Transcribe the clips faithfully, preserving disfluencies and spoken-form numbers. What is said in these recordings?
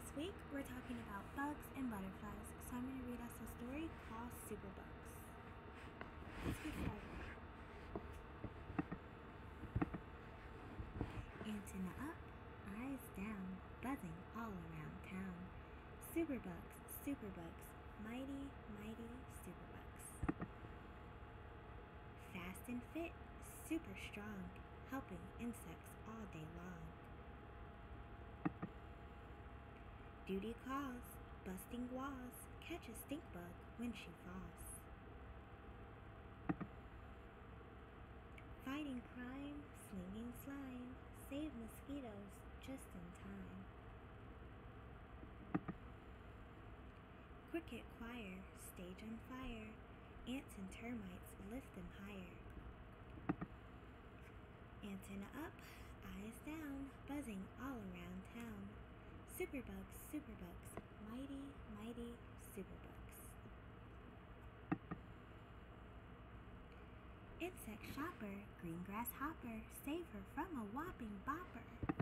This week, we're talking about bugs and butterflies, so I'm going to read us a story called Superbugs. Let's get started. Antenna up, eyes down, buzzing all around town. Superbugs, superbugs, mighty, mighty superbugs. Fast and fit, super strong, helping insects all day long. Duty calls, busting walls, catch a stink bug when she falls. Fighting crime, slinging slime, save mosquitoes just in time. Cricket choir, stage on fire, ants and termites lift them higher. Antenna up, eyes down, buzzing all around town. Superbugs, superbugs, mighty, mighty superbugs. Insect shopper, green grass hopper, save her from a whopping bopper.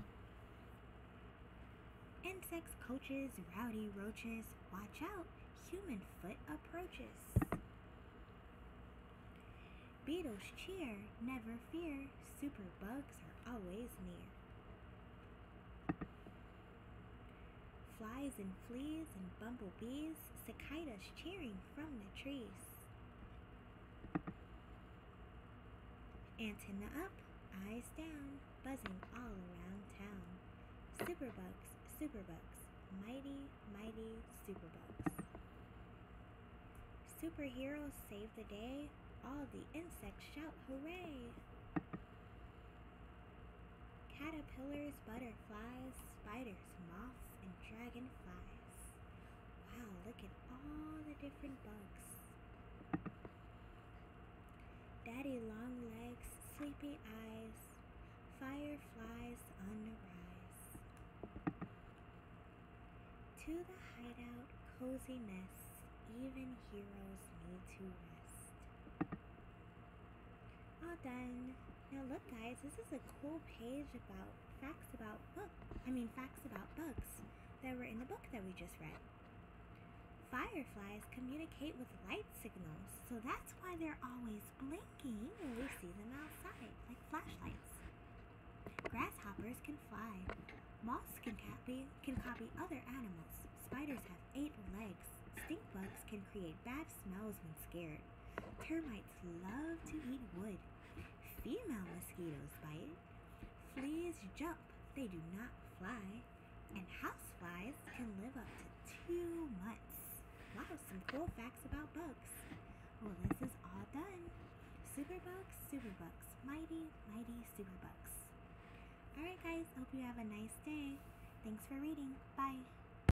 Insects coaches, rowdy roaches, watch out, human foot approaches. Beetles cheer, never fear, superbugs are always near. Flies and fleas and bumblebees, cicadas cheering from the trees. Antenna up, eyes down, buzzing all around town. Superbugs, superbugs, mighty, mighty superbugs. Superheroes save the day, all the insects shout hooray. Caterpillars, butterflies, spiders, moths, and dragonflies. Wow, look at all the different bugs. Daddy long legs, sleepy eyes, fireflies on the rise. To the hideout, cozy nests, even heroes need to rest. All done. Now look guys, this is a cool page about facts about book, I mean facts about bugs that were in the book that we just read. Fireflies communicate with light signals, so that's why they're always blinking when we see them outside, like flashlights. Grasshoppers can fly. Moths can copy, can copy other animals. Spiders have eight legs. Stink bugs can create bad smells when scared. Termites love to eat wood. Female mosquitoes bite. Fleas jump, they do not fly. And houseflies can live up to two months. Wow, some cool facts about bugs. Well, this is all done. Superbugs, superbugs, mighty, mighty superbugs. Alright guys, hope you have a nice day. Thanks for reading. Bye.